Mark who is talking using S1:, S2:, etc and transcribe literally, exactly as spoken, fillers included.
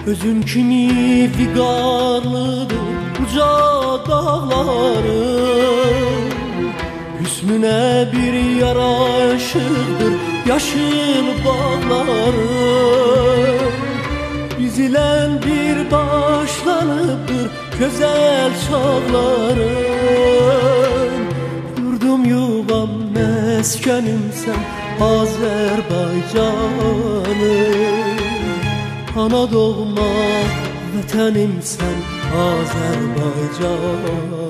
S1: Özün kimi figarlıdır uca dağların, hüsnüne bir yaraşırdır yaşıl bağların. Biz ile bir başlanıptır güzel çağların. Yurdum yuvam meskenim sen Azerbaycanım, ana doğma vatanım sen Azerbaycan.